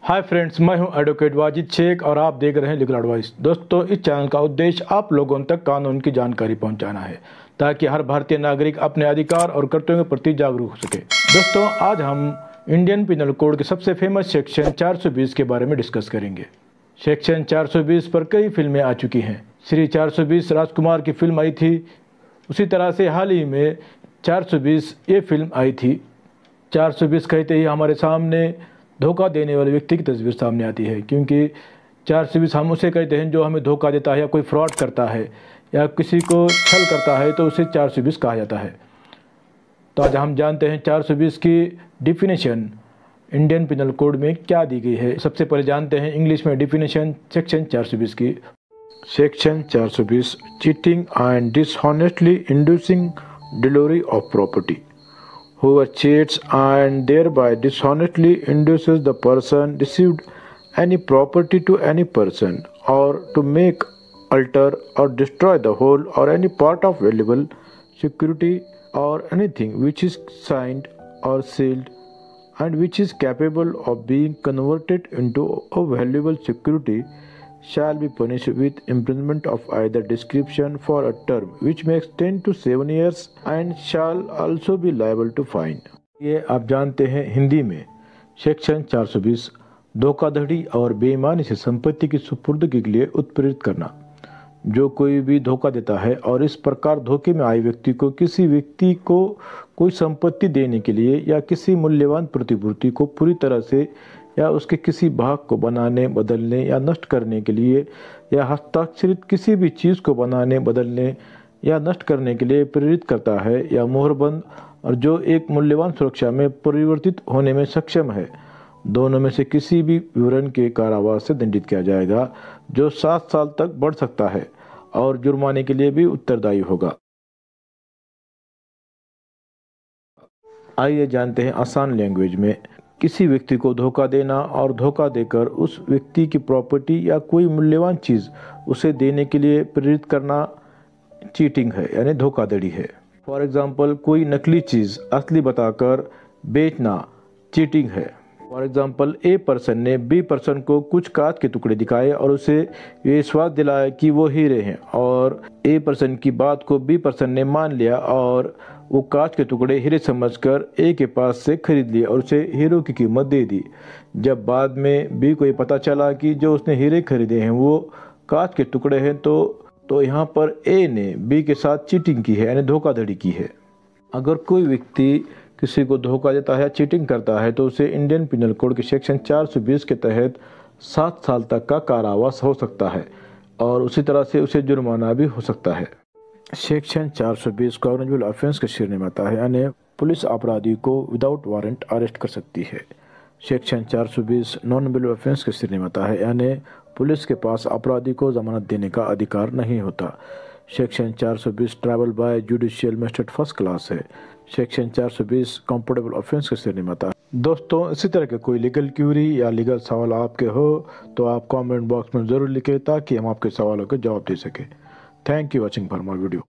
Hi friends, मैं हूं advocate Wajid Sheikh और आप देख रहे हैं लीगल एडवाइस। दोस्तों, इस चैनल का उद्देश्य आप लोगों तक कानून की जानकारी पहुंचाना है ताकि हर भारतीय नागरिक अपने अधिकार और कर्तव्यों के प्रति जागरूक हो सके। दोस्तों, आज हम इंडियन पिनल कोड के सबसे फेमस सेक्शन 420 के बारे में डिस्कस करेंगे। सेक्शन 420 पर कई फिल्में आ चुकी हैं। श्री 420 राजकुमार की फिल्म आई थी। उसी तरह से हाल ही में 420 ये फिल्म आई थी। 420 कहते ही हमारे सामने धोखा देने वाले व्यक्ति की तस्वीर सामने आती है, क्योंकि 420 हम उसे कहते हैं जो हमें धोखा देता है या कोई फ्रॉड करता है या किसी को छल करता है, तो उसे 420 कहा जाता है। तो आज हम जानते हैं 420 की डिफिनेशन इंडियन पिनल कोड में क्या दी गई है। सबसे पहले जानते हैं इंग्लिश में डिफिनेशन सेक्शन 420 की। Section 420 cheating and dishonestly inducing delivery of property. Whoever cheats and thereby dishonestly induces the person received any property to any person, or to make, alter, or destroy the whole or any part of valuable security or anything which is signed or sealed and which is capable of being converted into a valuable security, shall be punished with imprisonment of either description for a term which may extend to 7 years and shall also be liable to fine। ये आप जानते हैं हिंदी में section 420 धोखाधड़ी और बेईमानी से संपत्ति की सुपुर्दगी के लिए उत्प्रेरित करना। जो कोई भी धोखा देता है और इस प्रकार धोखे में आए व्यक्ति को किसी व्यक्ति को कोई संपत्ति देने के लिए या किसी मूल्यवान प्रतिपूर्ति को पूरी तरह से या उसके किसी भाग को बनाने, बदलने या नष्ट करने के लिए या हस्ताक्षरित किसी भी चीज़ को बनाने, बदलने या नष्ट करने के लिए प्रेरित करता है या मोहरबंद और जो एक मूल्यवान सुरक्षा में परिवर्तित होने में सक्षम है, दोनों में से किसी भी विवरण के कारावास से दंडित किया जाएगा, जो 7 साल तक बढ़ सकता है और जुर्माने के लिए भी उत्तरदायी होगा। आइए जानते हैं आसान लैंग्वेज में किसी व्यक्ति को धोखा देना और धोखा देकर उस व्यक्ति की प्रॉपर्टी या कोई मूल्यवान चीज़ उसे देने के लिए प्रेरित करना चीटिंग है, यानी धोखाधड़ी है। फॉर एग्जांपल, कोई नकली चीज़ असली बताकर बेचना चीटिंग है। फॉर एग्जांपल, ए पर्सन ने बी पर्सन को कुछ कांच के टुकड़े दिखाए और उसे विश्वास दिलाया कि वो हीरे हैं, और ए पर्सन की बात को बी पर्सन ने मान लिया और वो कांच के टुकड़े हीरे समझकर ए के पास से खरीद लिए और उसे हीरो की कीमत दे दी। जब बाद में बी को ये पता चला कि जो उसने हीरे खरीदे हैं वो कांच के टुकड़े हैं, तो यहाँ पर ए ने बी के साथ चीटिंग की है, यानी धोखाधड़ी की है। अगर कोई व्यक्ति किसी को धोखा देता है या चीटिंग करता है तो उसे इंडियन पिनल कोड के सेक्शन 420 के तहत 7 साल तक का कारावास हो सकता है और उसी तरह से उसे जुर्माना भी हो सकता है। सेक्शन 420 कॉग्निजेबल ऑफेंस के श्रेणी में आता है, यानी पुलिस अपराधी को विदाउट वारंट अरेस्ट कर सकती है। सेक्शन 420 नॉन बेलेबल ऑफेंस के श्रेणी में आता है, यानी पुलिस के पास अपराधी को जमानत देने का अधिकार नहीं होता। Section 420 travel by judicial magistrate first class है। सेक्शन 420 कंपोर्टेबल ऑफेंस के श्रेणी में आता है। दोस्तों, इसी तरह के कोई लीगल क्यूरी या लीगल सवाल आपके हो तो आप कमेंट बॉक्स में ज़रूर लिखें ताकि हम आपके सवालों के जवाब दे सकें। Thank you watching for my video.